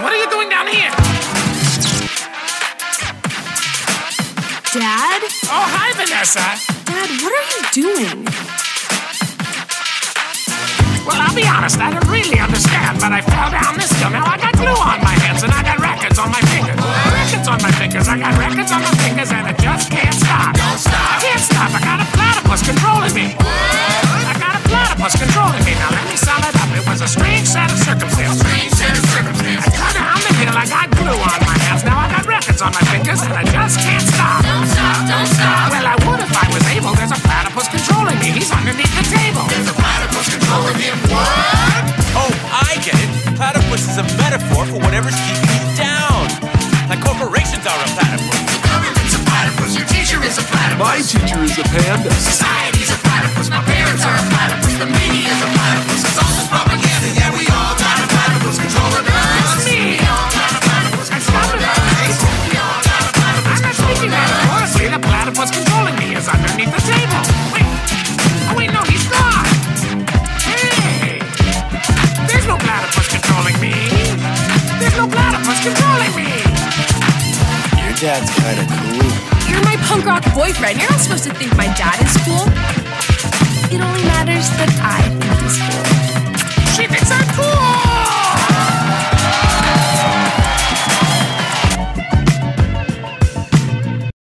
What are you doing down here? Dad? Oh, hi, Vanessa. Dad, what are you doing? Well, I'll be honest, I don't really understand, but I fell down this hill. Now I got glue on my hands and I got records on my fingers. Records on my fingers, I got records on my fingers and I just can't stop. Don't stop. I can't stop, I got a platypus controlling me. I got a platypus controlling me. Now let me sum it up, it was a strange set of circumstances. I cut down the hill, I got glue on my hands. Now I got records on my fingers and I just can't stop. Don't stop, don't stop. Well, I would if I was able. There's a platypus controlling me. He's underneath the table. There's a platypus controlling him. What? Oh, I get it. Platypus is a metaphor for whatever's keeping you down. Like corporations are a platypus. The government's a platypus. Your teacher is a platypus. My teacher is a panda. Society's a platypus. My parents are a platypus. The media's a platypus. It's all just propaganda. Yeah, we all got a platypus controlling us. Me. We all got a platypus controlling us. We all got a platypus I'm not speaking metaphorically. The platypus controlling me is underneath the table. Wait. Oh, wait, no, he's not. Hey. There's no platypus controlling me. There's no platypus controlling me. Your dad's kinda cool. You're my punk rock boyfriend. You're not supposed to think my dad is cool. It only matters that I